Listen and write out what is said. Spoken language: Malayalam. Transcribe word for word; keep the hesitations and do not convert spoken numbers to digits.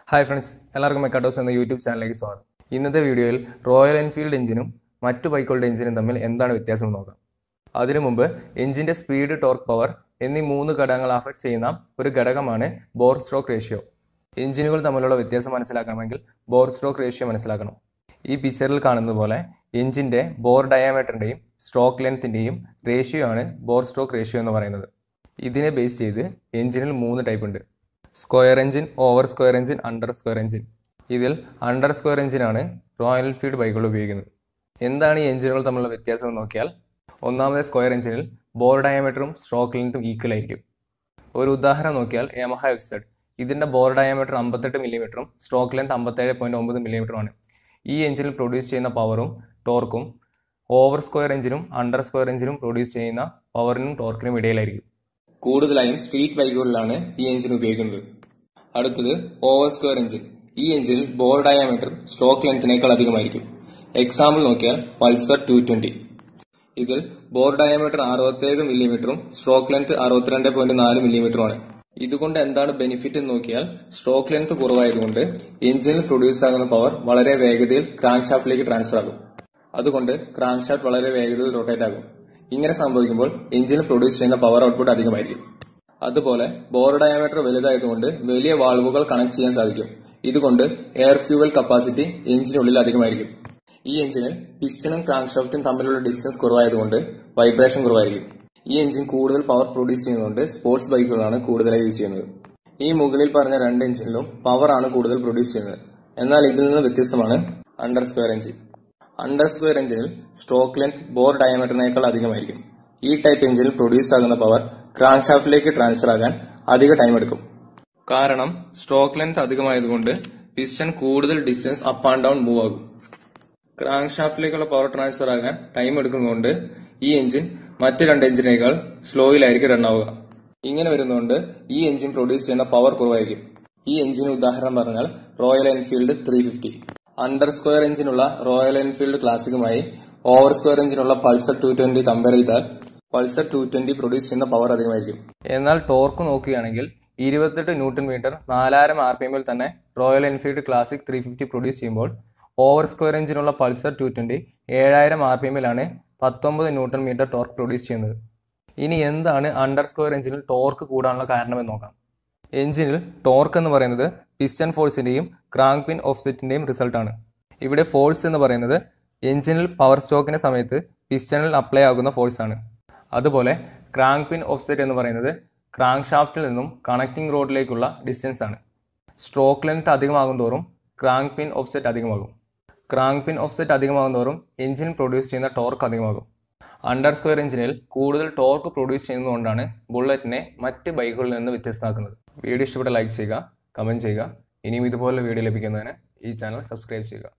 ഹായ് ഫ്രണ്ട്സ്, എല്ലാവർക്കും മെക്കാഡോസ് എന്ന യൂട്യൂബ് ചാനലിലേക്ക് സ്വാഗതം. ഇന്നത്തെ വീഡിയോയിൽ റോയൽ എൻഫീൽഡ് എഞ്ചിനും മറ്റു ബൈക്കുകളുടെ എഞ്ചിനും തമ്മിൽ എന്താണ് വ്യത്യാസം നോക്കാം. അതിനു മുമ്പ് എഞ്ചിൻ്റെ സ്പീഡ്, ടോർക്ക്, പവർ എന്നീ മൂന്ന് ഘടകങ്ങൾ അഫക്റ്റ് ചെയ്യുന്ന ഒരു ഘടകമാണ് ബോർ സ്ട്രോക്ക് റേഷ്യോ. എഞ്ചിനുകൾ തമ്മിലുള്ള വ്യത്യാസം മനസ്സിലാക്കണമെങ്കിൽ ബോർ സ്ട്രോക്ക് റേഷ്യോ മനസ്സിലാക്കണം. ഈ പിക്ചറിൽ കാണുന്നത് പോലെ എഞ്ചിൻ്റെ ബോർ ഡയാമീറ്ററിൻ്റെയും സ്ട്രോക്ക് ലെങ്ത്തിൻ്റെയും റേഷ്യോ ആണ് ബോർ സ്ട്രോക്ക് റേഷ്യോ എന്ന് പറയുന്നത്. ഇതിനെ ബേസ് ചെയ്ത് എഞ്ചിനിൽ മൂന്ന് ടൈപ്പ് ഉണ്ട്: square engine, over square engine, under square engine. ഇതിൽ അണ്ടർ സ്ക്വയർ എഞ്ചിനാണ് റോയൽ എൻഫീൽഡ് ബൈക്കുകൾ ഉപയോഗിക്കുന്നത്. എന്താണ് ഈ എഞ്ചിനുകൾ തമ്മിലുള്ള വ്യത്യാസം എന്ന് നോക്കിയാൽ, ഒന്നാമത്തെ സ്ക്വയർ എഞ്ചിനിൽ ബോർ ഡയമീറ്ററും സ്ട്രോക്ക് ലെങ്ത്തും ഈക്വൽ ആയിരിക്കും. ഒരു ഉദാഹരണം നോക്കിയാൽ യമഹ എഫ് സെഡ്, ഇതിൻ്റെ ബോർ ഡയമീറ്റർ അമ്പത്തെട്ട് മില്ലിമീറ്ററും സ്ട്രോക്ക് ലെങ്ത് അമ്പത്തേഴ് പോയിൻറ്റ് ഒമ്പത് മില്ലിമീറ്ററുമാണ്. ഈ എഞ്ചിനിൽ പ്രൊഡ്യൂസ് ചെയ്യുന്ന പവറും ടോർക്കും ഓവർ സ്ക്വയർ എഞ്ചിനും അണ്ടർ സ്ക്വയർ എഞ്ചിനും പ്രൊഡ്യൂസ് ചെയ്യുന്ന പവറിനും ടോർക്കിനും ഇടയിലായിരിക്കും. കൂടുതലായും സ്ട്രീറ്റ് ബൈക്കുകളിലാണ് ഈ എഞ്ചിൻ ഉപയോഗിക്കുന്നത്. അടുത്തത് ഓവർ സ്ക്വയർ എഞ്ചിൻ. ഈ എഞ്ചിനിൽ ബോർ ഡയമീറ്റർ സ്ട്രോക്ക് ലെങ്ത്തിനേക്കാൾ അധികമായിരിക്കും. എക്സാമ്പിൾ നോക്കിയാൽ പൾസർ ടു ട്വന്റി. ഇതിൽ ബോർ ഡയമീറ്റർ അറുപത്തേഴ് മില്ലിമീറ്ററും സ്ട്രോക്ക് ലെങ്ത് അറുപത്തിരണ്ട് പോയിന്റ് നാല് മില്ലിമീറ്ററുമാണ്. ഇതുകൊണ്ട് എന്താണ് ബെനിഫിറ്റ് എന്ന് നോക്കിയാൽ, സ്ട്രോക്ക് ലെങ്ത് കുറവായതുകൊണ്ട് എഞ്ചിനിൽ പ്രൊഡ്യൂസ് ആകുന്ന പവർ വളരെ വേഗതയിൽ ക്രാങ്ക് ഷാഫ്റ്റിലേക്ക് ട്രാൻസ്ഫർ ആകും. അതുകൊണ്ട് ക്രാങ്ക് ഷാഫ്റ്റ് വളരെ വേഗതയിൽ റൊട്ടേറ്റ് ആകും. ഇങ്ങനെ സംഭവിക്കുമ്പോൾ എഞ്ചിനിൽ പ്രൊഡ്യൂസ് ചെയ്യുന്ന പവർ ഔട്ട്പുട്ട് അധികമായിരിക്കും. അതുപോലെ ബോർ ഡയമീറ്റർ വലുതായതുകൊണ്ട് വലിയ വാൾവുകൾ കണക്ട് ചെയ്യാൻ സാധിക്കും. ഇതുകൊണ്ട് എയർ ഫ്യൂവൽ കപ്പാസിറ്റി എഞ്ചിനുള്ളിൽ അധികമായിരിക്കും. ഈ എഞ്ചിനിൽ പിസ്റ്റണും ക്രാങ്ക് ഷാഫ്റ്റും തമ്മിലുള്ള ഡിസ്റ്റൻസ് കുറവായതുകൊണ്ട് വൈബ്രേഷൻ കുറവായിരിക്കും. ഈ എഞ്ചിൻ കൂടുതൽ പവർ പ്രൊഡ്യൂസ് ചെയ്യുന്നതുകൊണ്ട് സ്പോർട്സ് ബൈക്കുകളാണ് കൂടുതലായി യൂസ് ചെയ്യുന്നത്. ഈ മുകളിൽ പറഞ്ഞ രണ്ട് എഞ്ചിനിലും പവർ ആണ് കൂടുതൽ പ്രൊഡ്യൂസ് ചെയ്യുന്നത്. എന്നാൽ ഇതിൽ നിന്ന് വ്യത്യസ്തമാണ് under square engine. Under square എഞ്ചിനിൽ സ്ട്രോക്ക് ലെങ്ത് ബോർ ഡയമീറ്ററിനേക്കാൾ അധികമായിരിക്കും. ഈ ടൈപ്പ് എഞ്ചിനിൽ പ്രൊഡ്യൂസ് ആകുന്ന പവർ ക്രാങ്ക് ഷാഫ്റ്റിലേക്ക് ട്രാൻസ്ഫർ ആകാൻ അധിക ടൈം എടുക്കും. കാരണം സ്ട്രോക്ക് ലെങ്ത് അധികമായതുകൊണ്ട് പിസ്റ്റൺ കൂടുതൽ distance up and down move ആകും. ക്രാങ്ക് ഷാഫ്റ്റിലേക്കുള്ള പവർ ട്രാൻസ്ഫർ ആകാൻ ടൈം എടുക്കുന്നതുകൊണ്ട് ഈ എഞ്ചിൻ മറ്റ് രണ്ട് എഞ്ചിനേക്കാൾ സ്ലോയിലായിരിക്കും റൺ ആവുക. ഇങ്ങനെ വരുന്നതുകൊണ്ട് ഈ എഞ്ചിൻ പ്രൊഡ്യൂസ് ചെയ്യുന്ന പവർ കുറവായിരിക്കും. ഈ എഞ്ചിന് ഉദാഹരണം പറഞ്ഞാൽ Royal Enfield three fifty. Under square എഞ്ചിനുള്ള റോയൽ എൻഫീൽഡ് ക്ലാസിക്കുമായി ഓവർ സ്ക്വയർ എഞ്ചിനുള്ള പൾസർ ടു ട്വന്റി കമ്പയർ ചെയ്താൽ പൾസർ ടു ട്വന്റി പ്രൊഡ്യൂസ് ചെയ്യുന്ന പവർ അധികമായിരിക്കും. എന്നാൽ ടോർക്ക് നോക്കുകയാണെങ്കിൽ ഇരുപത്തെട്ട് ന്യൂട്ടൺ മീറ്റർ നാലായിരം ആർ പി എമ്മിൽ തന്നെ Royal Enfield classic three fifty produce ചെയ്യുമ്പോൾ ഓവർ സ്ക്വയർ എഞ്ചിനുള്ള പൾസർ ടു ട്വന്റി ഏഴായിരം ആർ പി എമ്മിലാണ് പത്തൊമ്പത് ന്യൂട്ടൺ മീറ്റർ ടോർക്ക് പ്രൊഡ്യൂസ് ചെയ്യുന്നത്. ഇനി എന്താണ് അണ്ടർ സ്ക്വയർ എഞ്ചിനിൽ ടോർക്ക് കൂടാനുള്ള കാരണമെന്ന് നോക്കാം. എഞ്ചിനിൽ ടോർക്ക് എന്ന് പറയുന്നത് പിസ്റ്റൺ ഫോഴ്സിന്റെയും ക്രാങ്ക് പിൻ ഓഫ്സെറ്റിന്റെയും റിസൾട്ടാണ്. ഇവിടെ ഫോഴ്സ് എന്ന് പറയുന്നത് എഞ്ചിനിൽ പവർ സ്റ്റോക്കിന്റെ സമയത്ത് പിസ്റ്റണിൽ അപ്ലൈ ആകുന്ന ഫോഴ്സ് ആണ്. അതുപോലെ ക്രാങ്ക് പിൻ ഓഫ്സെറ്റ് എന്ന് പറയുന്നത് ക്രാങ്ക് ഷാഫ്റ്റിൽ നിന്നും കണക്റ്റിംഗ് റോഡിലേക്കുള്ള ഡിസ്റ്റൻസ് ആണ്. സ്ട്രോക്ക് ലെങ്ത് അധികമാകും തോറും ക്രാങ്ക് പിൻ ഓഫ്സെറ്റ് അധികമാകും. ക്രാങ്ക് പിൻ ഓഫ്സെറ്റ് അധികമാകും തോറും എഞ്ചിൻ പ്രൊഡ്യൂസ് ചെയ്യുന്ന ടോർക്ക് അധികമാകും. അണ്ടർ സ്ക്വയർ എഞ്ചിനിൽ കൂടുതൽ ടോർക്ക് പ്രൊഡ്യൂസ് ചെയ്യുന്നതുകൊണ്ടാണ് ബുള്ളറ്റിനെ മറ്റ് ബൈക്കുകളിൽ നിന്ന് വ്യത്യസ്തമാക്കുന്നത്. വീഡിയോ ഇഷ്ടപ്പെട്ട ലൈക്ക് ചെയ്യുക, കമന്റ് ചെയ്യുക. ഇനിയും ഇതുപോലുള്ള വീഡിയോ ലഭിക്കുന്നതിന് ഈ ചാനൽ സബ്സ്ക്രൈബ് ചെയ്യുക.